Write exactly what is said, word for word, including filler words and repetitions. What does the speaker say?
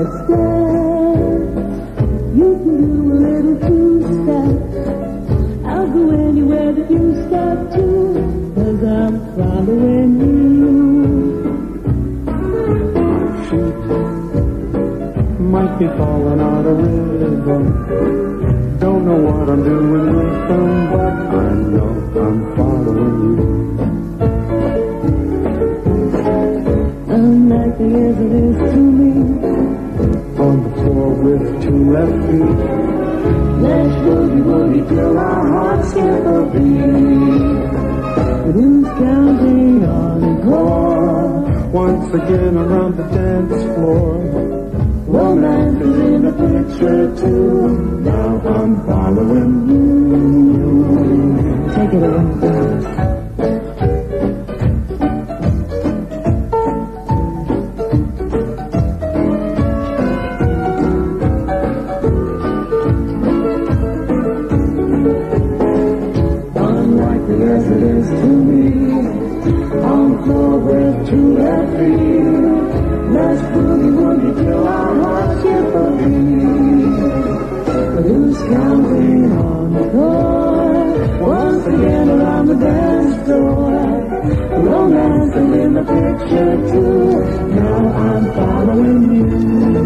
let's dance. You can do a little two-step. I'll go anywhere that you step to, 'cause I'm following you. Feet might be falling out of rhythm. Don't know what I'm doing with them, but I know I'm following you. Unlikely as it is to me, on the floor with two left feet, let's boogie woogie till our hearts skip a beat. But who's counting on encore? Once again around the dance floor. Romance is in the picture too. Now I'm following you. Take it away, guys. Unlikely as it is to me, on the floor with two left feet. Let's boogie woogie till our hearts skip a beat. But who's counting on the door? Once again around the dance floor. Romance is in the picture too. Now I'm following you.